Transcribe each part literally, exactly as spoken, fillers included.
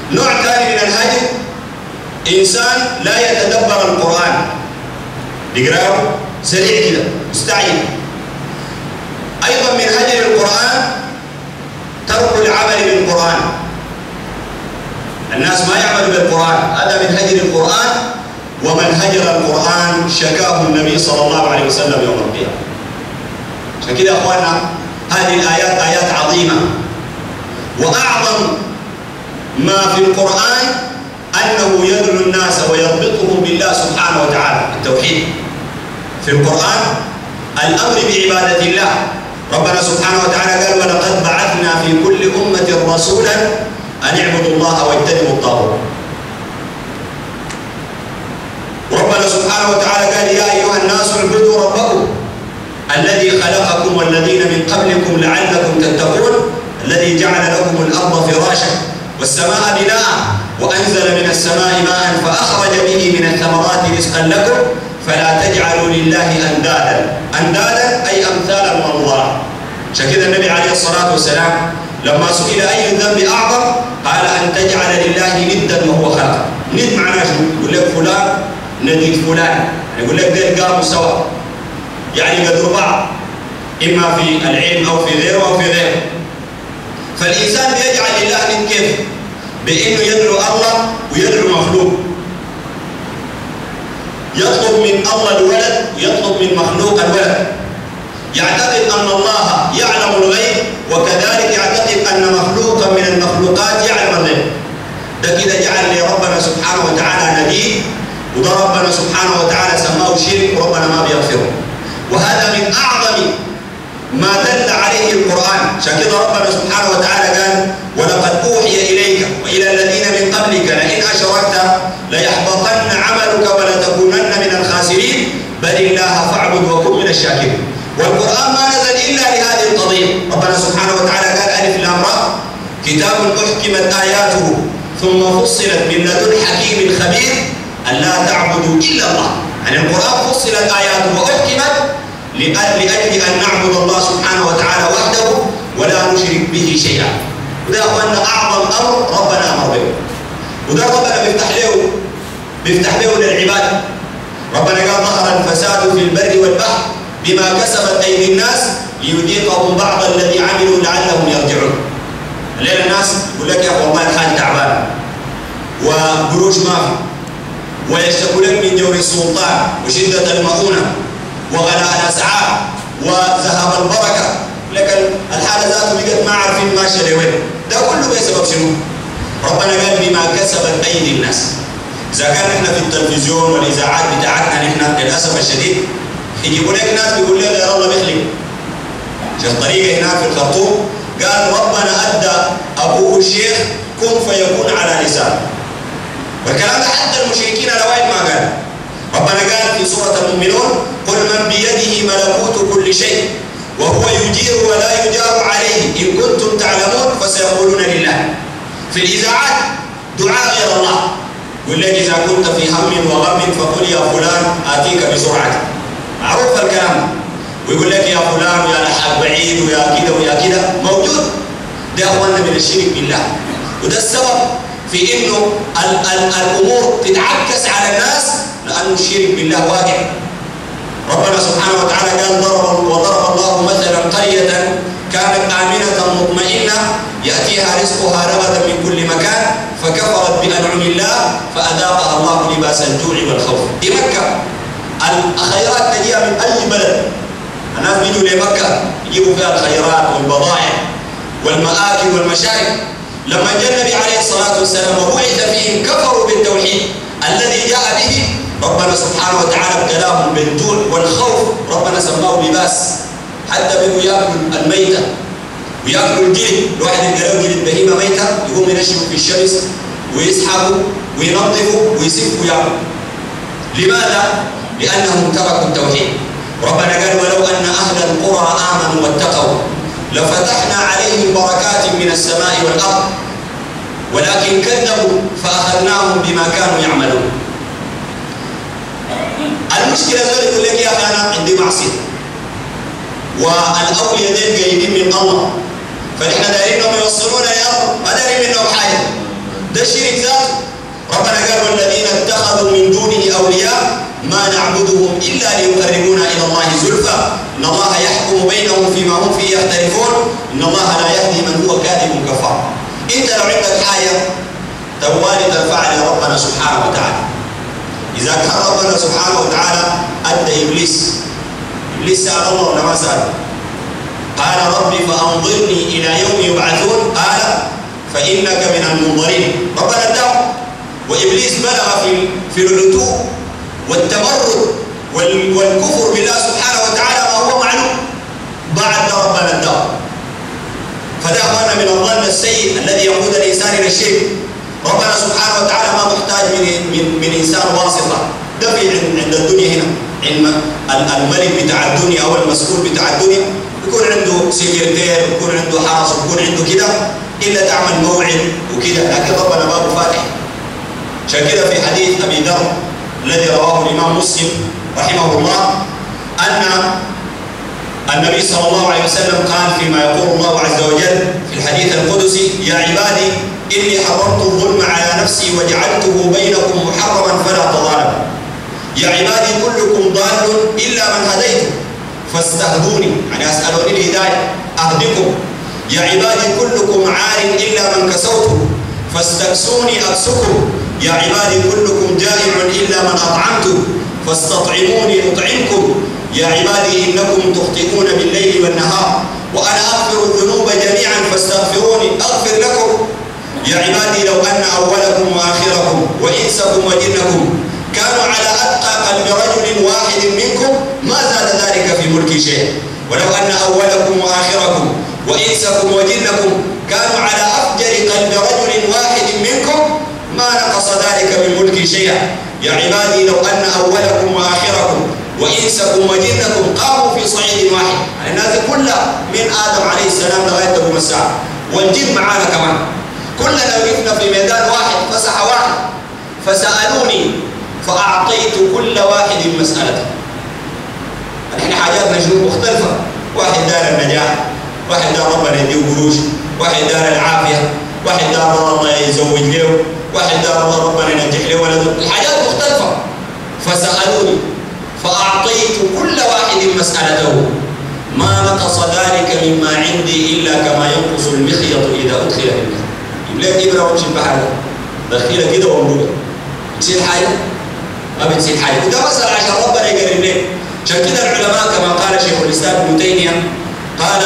نوع ثاني من الهجر إنسان لا يتدبر القرآن، يقرأه سريع كده مستعجل. أيضا من هجر القرآن ترك العمل بالقرآن، الناس ما يعملوا بالقرآن، هذا من هجر القرآن. ومن هجر القرآن شكاه النبي صلى الله عليه وسلم يوم القيامة. عشان كده يا أخواننا هذه الآيات آيات عظيمة، وأعظم ما في القرآن أنه يدعو الناس ويربطهم بالله سبحانه وتعالى، التوحيد. في القرآن الأمر بعبادة الله، ربنا سبحانه وتعالى قال ولقد بعثنا في كل أمة رسولا أن اعبدوا الله واجتنبوا الطاغوت. وربنا سبحانه وتعالى قال يا أيها الناس اعبدوا ربكم الذي خلقكم والذين من قبلكم لعلكم تتقون الذي جعل لكم الأرض فراشا والسماء بناء وأنزل من السماء ماء فأخرج به من الثمرات رزقا لكم فلا تجعلوا لله أندادا. أندادا أي أمثالا والله. عشان كده النبي عليه الصلاة والسلام لما سئل أي الذنب أعظم قال أن تجعل لله ندا وهو خلقك. ند معناه شو؟ يقول لك فلان نديد فلان، يقول لك ذيل قاموا سوا، يعني قدروا بعض إما في العلم أو في غيره أو في غيره. فالإنسان بيجعل لله ند كيف؟ بأنه يدعو الله ويدعو مخلوق، يطلب من الله الولد ويطلب من مخلوق الولد، يعتقد أن الله يعلم الغيب وكذلك يعتقد أن مخلوقا من المخلوقات يعلم الغيب. ده كده جعل لربنا سبحانه وتعالى نديد، وده ربنا سبحانه وتعالى سماه شرك وربنا ما بيغفره. وهذا من أعظم ما دل عليه القرآن. عشان كده ربنا سبحانه وتعالى قال ولقد أوحي إليك وإلى الذين من قبلك لئن أشركت ليحبطن عملك ولتكونن من الخاسرين بل الله فاعبد وكن من الشاكرين. والقرآن ما نزل إلا لهذه القضية. ربنا سبحانه وتعالى قال ألف لام را كتاب أحكمت آياته ثم فصلت من لدن حكيم خبير ألا تعبدوا إلا الله. يعني القرآن فصلت آياته وأحكمت لأجل أن نعبد الله سبحانه وتعالى وحده ولا نشرك به شيئا. وده أخوانا أعظم أمر ربنا أمر به، وده ربنا بيفتح له بيفتح له للعباد. ربنا قال ظهر الفساد في البر والبحر بما كسبت أيدي الناس ليذيقهم بعض الذي عملوا لعلهم يرجعون. الليلة الناس يقول لك يا أخي والله الحال تعبان وقروش ما في، ويشتكوا لك من جور السلطان وشدة المؤونة وغلاء الأسعار وذهاب البركة، لكن الحالة ذاته بقت ما عارفين ماشية لوين. ده كله بسبب شنو؟ ربنا قال بما كسبت أيدي الناس. إذا كان إحنا في التلفزيون والإذاعات بتاعتنا نحن للأسف الشديد يجيبوا لك ناس بيقول لك يا الله بيخلق. شيخ طريقة هناك في الخرطوم قال ربنا أدى أبوه الشيخ كن فيكون على لسانه. والكلام ده حتى المشركين الأوائل ما قال. ربنا قال في سورة المؤمنون قل من بيده ملكوت كل شيء وهو يجير ولا يجار عليه إن كنتم تعلمون فسيقولون لله. في الإذاعات دعاء غير الله، يقول لك إذا كنت في هم وغم فقل يا فلان آتيك بسرعة. معروف الكلام. ويقول لك يا فلان يا لحق بعيد ويا كده ويا كده موجود. ده أخوانا من الشرك بالله، وده السبب في إنه ال ال الأمور تتعكس على الناس لأنه الشرك بالله واقع. ربنا سبحانه وتعالى قال ضرب وضرب الله مثلا قرية كانت آمنة مطمئنة يأتيها رزقها رغدا من كل مكان فكفرت بأنعم الله فأذاقها الله لباس الجوع والخوف. دي مكة الخيرات تجيها من أي بلد، الناس بيجوا لمكة يجيبوا فيها الخيرات والبضائع والمآكل والمشارب. لما جاء النبي عليه الصلاة والسلام وبعث فيهم كفروا بالتوحيد الذي جاء به، ربنا سبحانه وتعالى ابتلاهم بالجوع والخوف، ربنا سماه لباس. حتى بيقوا ياكلوا الميتة وياكلوا الجلد، الواحد يلقى له جلد بهيمة ميتة يقوم ينشفوا في الشمس ويسحبوا وينظفوا ويسفوا وياكلوا. لماذا؟ لأنهم تركوا التوحيد. ربنا قال ولو أن أهل القرى آمنوا واتقوا لفتحنا عليهم بركات من السماء والأرض ولكن كذبوا فأخذناهم بما كانوا يعملون. المشكلة ذلك يقول لك يا أخي أنا عندي معصية والأولياء ذين قريبين من الله، فنحن دايرين انهم يوصلونا يا رب، ما دايرين منهم حاجة. ده الشرك ذاته. ربنا قال والذين اتخذوا من دونه أولياء ما نعبدهم إلا ليقربونا إلى الله زلفى إن الله يحكم بينهم فيما هم فيه يختلفون إن الله لا يهدي من هو كاذب كفار. أنت لو عندك حاجة توالي ترفع لربنا سبحانه وتعالى. إذا كان ربنا سبحانه وتعالى أدى إبليس إبليس سأل الله ولا ما سأل؟ قال ربي فأنظرني إلى يوم يبعثون قال فإنك من المنظرين. ربنا اداه وإبليس بلغ في في العتو والتمرد والكفر بالله سبحانه وتعالى ما هو معلوم بعد ربنا اداه. فده أخوانا من الظن السيء الذي يقود الإنسان إلى الشرك. ربنا سبحانه وتعالى ما محتاج من من من إنسان واسطة. ده في عند الدنيا هنا عند الملك بتاع الدنيا أو المسؤول بتاع الدنيا يكون عنده سكرتير يكون عنده حرس يكون عنده كده إلا تعمل موعد وكده، لكن ربنا بابه فاتح. عشان كده في حديث أبي ذر الذي رواه الإمام مسلم رحمه الله أن النبي صلى الله عليه وسلم قال فيما يقول الله عز وجل في الحديث القدسي يا عبادي إني حرمت الظلم على نفسي وجعلته بينكم محرما فلا تظالموا. يا عبادي كلكم ضال إلا من هديته فاستهدوني يعني أسألوني الهداية أهدكم. يا عبادي كلكم عار إلا من كسوته فاستكسوني أكسكم. يا عبادي كلكم جائع إلا من أطعمته فاستطعموني أطعمكم. يا عبادي إنكم تخطئون بالليل والنهار وأنا أغفر الذنوب جميعا فاستغفروني أغفر لكم. يا عبادي لو أن أولكم وآخركم وإنسكم وجنكم كانوا على أتقى قلب رجل واحد منكم ما زاد ذلك في ملكي شيء. ولو أن أولكم وآخركم وإنسكم وجنكم كانوا على أفجر قلب رجل واحد منكم ما نقص ذلك من ملكي شيئا. يا عبادي لو أن أولكم وآخركم وإنسكم وجنكم قاموا في صعيد واحد يعني الناس كلها من آدم عليه السلام لغاية أبو مساء والجن معانا كمان كلنا وقفنا في ميدان واحد فسح واحد فسألوني فأعطيت كل واحد مسألته. نحن حاجاتنا شنو مختلفة، واحد دار النجاح، واحد دار ربنا يديه قروش، واحد دار العافية، واحد دار الله يزوج له، واحد دار ربنا ينجح له ولده، الحاجات مختلفة. فسألوني فأعطيت كل واحد مسألته ما نقص ذلك مما عندي إلا كما ينقص المخيط إذا أدخل في البحر. يبقى لك إبرة وامشي البحر دخيلة كده ومبوغة بتصير حاجة؟ ما بتصير حاجة. وده مسألة عشان ربنا يقرب لك. عشان كده العلماء كما قال شيخ الإسلام ابن تيمية قال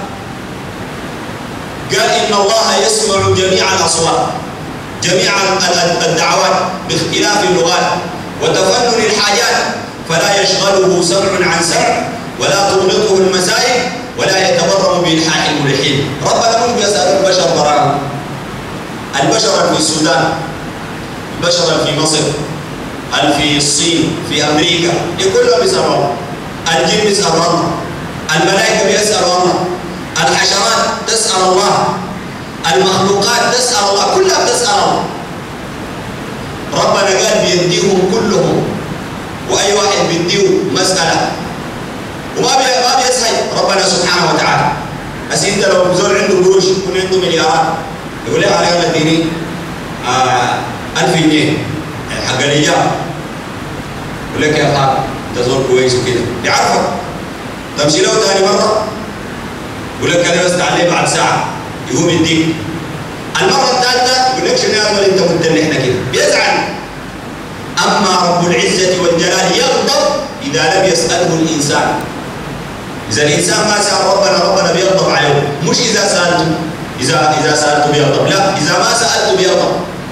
قال إن الله يسمع جميع الأصوات جميع الدعوات باختلاف اللغات وتفنن الحاجات فلا يشغله سمع عن سمع ولا تغلطه المسائل ولا يتبرم بإلحاح الملحين. ربنا مش بيسأل البشر براهم، البشر في السودان، البشر في مصر، في الصين، في أمريكا، كلهم بيسألوا الله. الجن بيسأل الله، الملائكة بيسأل الله، الحشرات تسأل الله، المخلوقات تسأل الله، كلها بتسأل الله. ربنا قال بيديهم كلهم وأي واحد بيديه مسألة وما بي ما بيسهل ربنا سبحانه وتعالى. بس أنت لو زول عنده قروش يكون عنده مليارات يقول لك على يلا اديني آه ألف جنيه حق الإيجاب يقول لك يا أخي أنت زول كويس وكده بيعرفك. تمشي له ثاني مرة يقول لك أنا بس تعلم بعد ساعة يقوم يديك. المرة الثالثة يقول لك شنو يا أخي أنت متنحنا كده بيزعل. أما رب العزة والجلال يغضب إذا لم يسأله الإنسان. إذا الإنسان ما سأل ربنا ربنا بيغضب عليه، مش إذا سألته إذا إذا سألته بيغضب، لا إذا ما سألته بيغضب.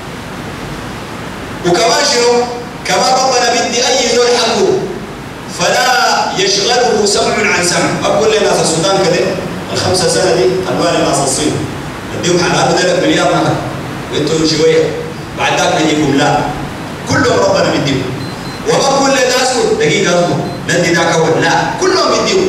وكمان شنو؟ كمان ربنا بدي أي زول حقه فلا يشغله سمع عن سمع. أقول لناس السودان كده الخمسة سنة دي الوالي ناس الصين نديهم حلقات ذلك مليار مثلا وانتم شوية بعد ذاك نجيكم لا كلهم ربنا بديهم. وما كل الناس دقيقة أصبر ندي ذاك أول لا كلهم بديهم.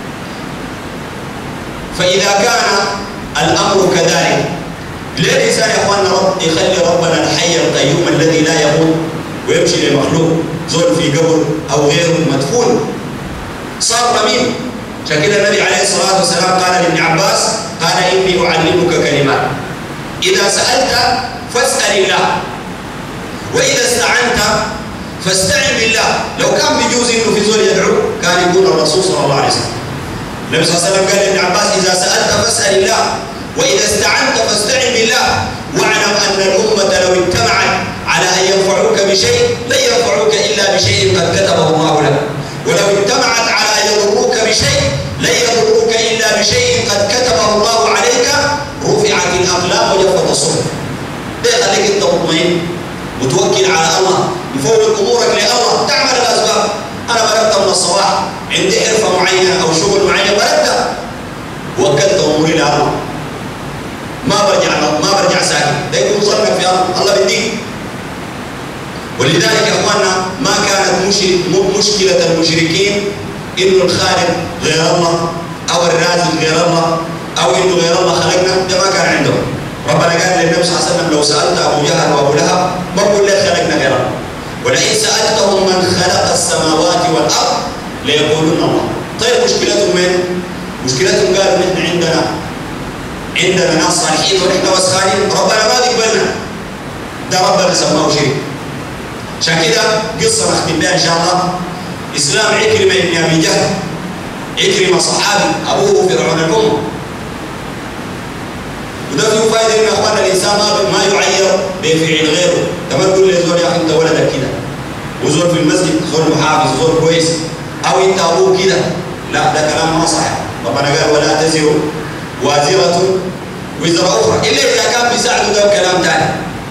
فإذا كان الأمر كذلك ليه الإنسان يا أخواننا رب يخلي ربنا الحي القيوم الذي لا يموت ويمشي لمخلوق زول في قبر أو غيره مدفون صار رميم. عشان كده النبي عليه الصلاة والسلام قال لابن عباس قال إني أعلمك كلمات إذا سألت فاسأل الله، وإذا استعنت فاستعن بالله. لو كان بيجوز إنه في زول يدعو كان يقول الرسول صلى الله عليه وسلم. النبي صلى الله عليه وسلم قال لابن عباس إذا سألت فاسأل الله وإذا استعنت فاستعن بالله، واعلم أن الأمة لو اجتمعت على أن ينفعوك بشيء لن ينفعوك إلا بشيء قد كتبه الله لك، ولو اجتمعت على أن يضروك بشيء لن يضروك إلا بشيء قد كتبه الله عليك، رفعت الأقلام وجفت الصحف. ده خليك أنت مطمئن متوكل على الله، مفوض أمورك لله، تعمل الأسباب. أنا مرقت من الصباح عندي حرفة معينة أو شغل معين مرقت، وكلت أموري لله، ما برجع ما برجع ساكن، ده يكون ظنك في الله، الله بديك. ولذلك يا اخواننا ما كانت مشكلة المشركين انه الخالق غير الله او الرازق غير الله او انه غير الله خلقنا، ده ما كان عندهم. ربنا قال للنبي صلى الله عليه وسلم لو سألت ابو جهل وابو لهب ما قل لي خلقنا غير الله، ولئن سألتهم من خلق السماوات والارض ليقولون الله. طيب مشكلتهم وين؟ مشكلتهم قالوا نحن عندنا عندنا ناس صالحين ونحن وسخانين، ربنا ما بيقبلنا، ده ربنا سماه شريك. عشان كده قصة نختم بها إن شاء الله. إسلام عكرمة بن أبي جهل، عكرمة صحابي أبوه فرعون الأمة. وده فيه فائدة إن أخواننا الإنسان ما يعير بفعل غيره، كما تقول لي زول يا أخي أنت ولدك كده، وزول في المسجد زول محافظ زول كويس، أو أنت أبوه كده، لا ده كلام ما صح. ربنا قال ولا تزر وازرة وزر أخرى، إلا إذا كان بيساعده ده كلام ثاني.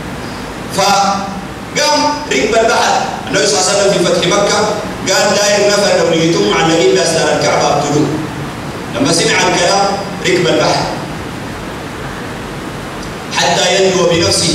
فقام ركب البحر النبي صلى الله عليه وسلم في فتح مكة، قال داير نفر لو لقيتم معلقين بأستار الكعبة اقتلوه. لما سمع الكلام ركب البحر حتى ينجو بنفسه.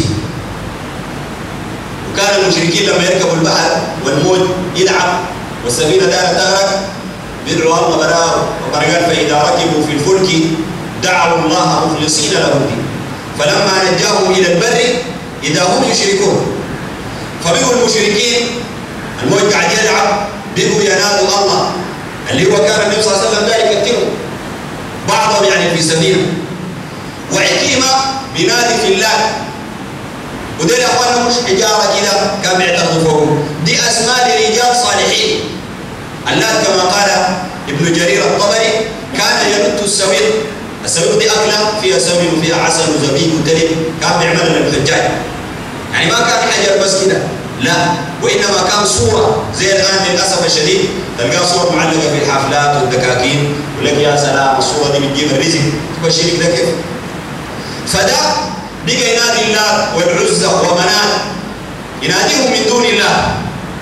وكان المشركين لما يركبوا البحر والموج يلعب والسفينة دارت تغرق بيدعوا الله براءه، وقال فإذا ركبوا في الفلك دعوا الله مخلصين له الدين فلما نجاهم إلى البر إذا هم يشركون. فبقوا المشركين الموج قاعد يلعب بقوا ينادوا الله اللي هو كان النبي صلى الله عليه وسلم ذلك يكتبه بعضهم يعني في سفينة، وعكيمة بنادي في الله. ودول يا اخوانا مش حجارة كده كان بيعتقدوا فوق، دي أسماء لرجال صالحين. اللات كما قال ابن جرير الطبري كان يلت السويق، السويق دي أكلة فيها سمن وفيها عسل وزبيب وتلب، كان بيعملها للحجاج. يعني ما كان حجر بس كده، لا، وإنما كان صورة زي الآن للأسف الشديد تلقى صور معلقة في الحفلات والدكاكين، ولك يا سلام الصورة دي بتجيب الرزق، تبشرك ده كيف؟ فده بقى ينادي الله والعزى ومنات يناديهم من دون الله.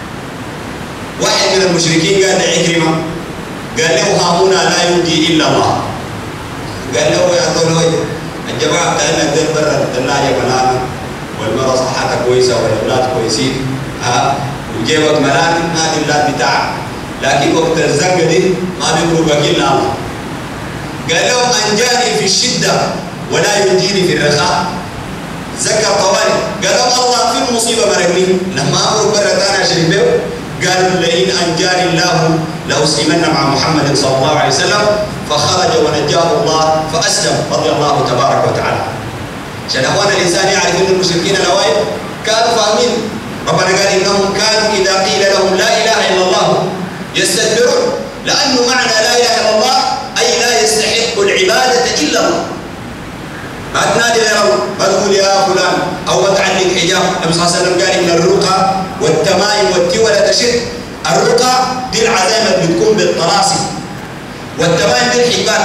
واحد من المشركين قال لعكرمة، قال له هامونا لا ينجي إلا الله. قال له يا طلوي الجماعة بتاعنا دير برا الثلاجة ملانة والمرأة صحتها كويسة والأولاد كويسين، ها وجيبك ملانة هذه اللات بتاعك، لكن وقت الزنقة دي ما بيقولوا إلا الله. قال لهم أنجاني في الشدة ولا ينجيني في الرخاء. ذكر طوالي قال لهم الله في المصيبة مرقني، لما أمروا برا تانا شريك بيه قالوا لئن أنجاني الله لأسلمن مع محمد صلى الله عليه وسلم، فخرج ونجاه الله فأسلم رضي الله تبارك وتعالى. عشان أخوان الإنسان يعرف أن المشركين الأوائل كانوا فاهمين. ربنا قال إنهم كانوا إذا قيل لهم لا إله إلا الله يستكبرون، لأنه معنى لا إله إلا الله أي لا يستحق العبادة إلا الله. ما تنادي غير الله، ما تقول يا فلان أو ما تعلق حجاب. النبي صلى الله عليه وسلم قال إن الرقى والتمائم والتولة شرك. الرقى دي العزائم اللي بتكون بالطلاسم، والتمائم دي الحبال،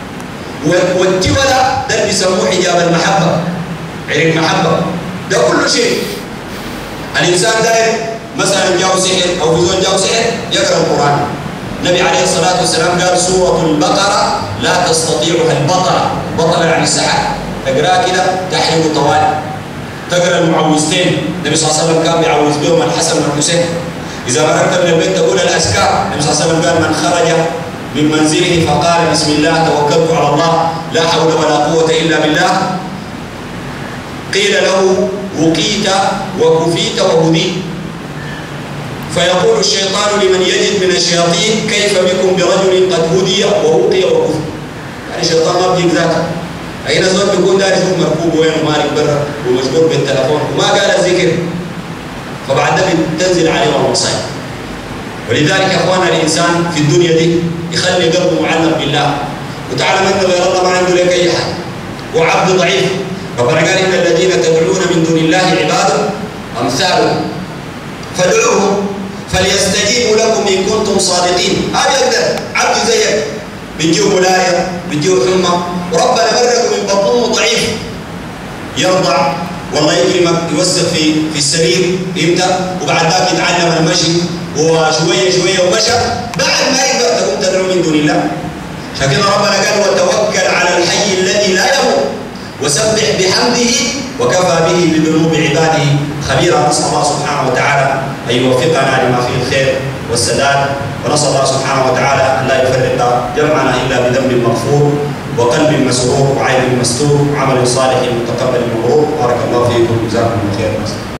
والتولة ده اللي بيسموه حجاب المحبة، عين المحبة، ده كله شيء. الإنسان داير مثلا جاو سحر أو بزول جاو سحر يقرأ القرآن. النبي عليه الصلاة والسلام قال سورة البقرة لا تستطيعها البطلة، بطلة يعني السحر، تقرأ كده تحرق طوالي. تقرأ المعوذتين، النبي صلى الله عليه وسلم كان بيعوذ بهم الحسن والحسين. إذا مررت من البيت تقول الأذكار، النبي صلى الله عليه وسلم قال من خرج من منزله فقال بسم الله توكلت على الله لا حول ولا قوة إلا بالله، قيل له وقيت وكفيت وهديت. فيقول الشيطان لمن يجد من الشياطين كيف بكم برجل قد هدي ووقي وكفي. يعني الشيطان ما بيجيك ذاته، أين زول بيكون داري يشوف مركوب وين ومالك برا ومشغول بالتلفون وما قال الذكر، فبعد ذلك تنزل عليه المصائب. ولذلك يا اخوانا الانسان في الدنيا دي يخلي قلبه معلق بالله، وتعلم ان غير الله ما عنده لك اي حاجه، وعبد ضعيف. ربنا قال ان الذين تدعون من دون الله عباد امثالكم فادعوهم فليستجيبوا لكم ان كنتم صادقين. هذا يقدر عبد زيك بيجيه ولايه بيجيه حمى وربنا مرقه من بطنه ضعيف، يرضع والله يكرمك يوسخ في في السرير امتى، وبعد ذاك يتعلم المشي وشويه شويه ومشى، بعد ما يقدر تقوم تدعو من دون الله. عشان كده ربنا قال وتوكل على الحي الذي لا يموت وسبح بحمده وكفى به بذنوب عباده خبيرا. نسال الله سبحانه وتعالى ان يوفقنا لما فيه الخير والسداد، ونسال الله سبحانه وتعالى ان لا يفرق جمعنا الا بذنب مغفور وقلب مسرور وعين مستور وعمل صالح متقبل مبرور. بارك الله فيكم، جزاكم الله خيرا.